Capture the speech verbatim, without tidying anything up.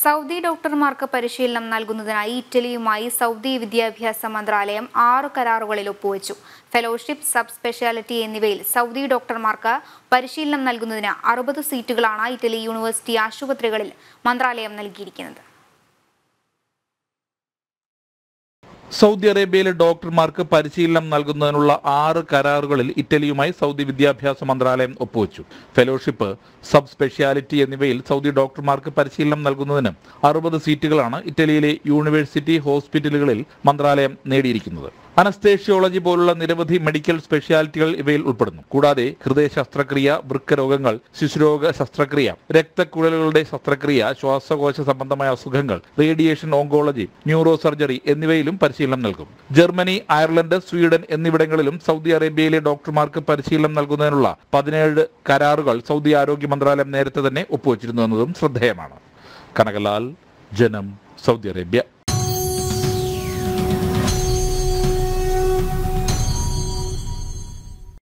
Saudi ഡോക്ടർമാർക്ക് പരിശീലനം നൽകുന്നതിനായി ഇറ്റലിയുമായി സൗദി വിദ്യാഭ്യാസ മന്ത്രാലയം ആറ് കരാറുകളിൽ ഒപ്പുവെച്ചു. ഫെലോഷിപ്പ്, സബ് സ്പെഷ്യാലിറ്റി എന്നിവയിൽ സൗദി ഡോക്ടർമാർക്ക് പരിശീലനം നൽകുന്നതിന് അറുപത് സീറ്റുകളാണ് ഇറ്റലി യൂണിവേഴ്സിറ്റി ആശുപത്രികളിൽ മന്ത്രാലയം നൽകിയിരിക്കുന്നത്. സൗദി അറേബ്യയിലെ ഡോക്ടർമാർക്ക് പരിശീലനം നൽകുന്നതിനുള്ള ആറ് കരാറുകളിൽ ഇറ്റലിയുമായി സൗദി വിദ്യാഭ്യാസ മന്ത്രാലയം ഒപ്പുവെച്ചു. ഫെലോഷിപ്പ്, സബ് സ്പെഷ്യാലിറ്റി എന്നിവയിൽ സൗദി ഡോക്ടർമാർക്ക് പരിശീലനം നൽകുന്നതിന് അറുപത് സീറ്റുകളാണ് ഇറ്റലിയിലെ യൂണിവേഴ്സിറ്റി ഹോസ്പിറ്റലുകളിൽ മന്ത്രാലയം നേടിയിരിക്കുന്നത്. അനസ്തേഷ്യോളജി പോലുള്ള നിരവധി മെഡിക്കൽ സ്പെഷ്യാലിറ്റികൾ ഇവയിൽ ഉൾപ്പെടുന്നു. കൂടാതെ ഹൃദയ ശസ്ത്രക്രിയ, വൃക്കരോഗങ്ങൾ, ശിശുരോഗ ശസ്ത്രക്രിയ, രക്തക്കുഴലുകളുടെ ശസ്ത്രക്രിയ, ശ്വാസകോശ സംബന്ധമായ അസുഖങ്ങൾ, റേഡിയേഷൻ ഓങ്കോളജി, ന്യൂറോ സർജറി എന്നിവയിലും പരിശീലനം നൽകും. ജർമ്മനി, അയർലൻഡ്, സ്വീഡൻ എന്നിവിടങ്ങളിലും സൗദി അറേബ്യയിലെ ഡോക്ടർമാർക്ക് പരിശീലനം നൽകുന്നതിനുള്ള പതിനേഴ് കരാറുകൾ സൗദി ആരോഗ്യ മന്ത്രാലയം നേരത്തെ തന്നെ ഒപ്പുവച്ചിരുന്നു എന്നതും ശ്രദ്ധേയമാണ്. കനകലാൽ, ജനം, സൗദി അറേബ്യ.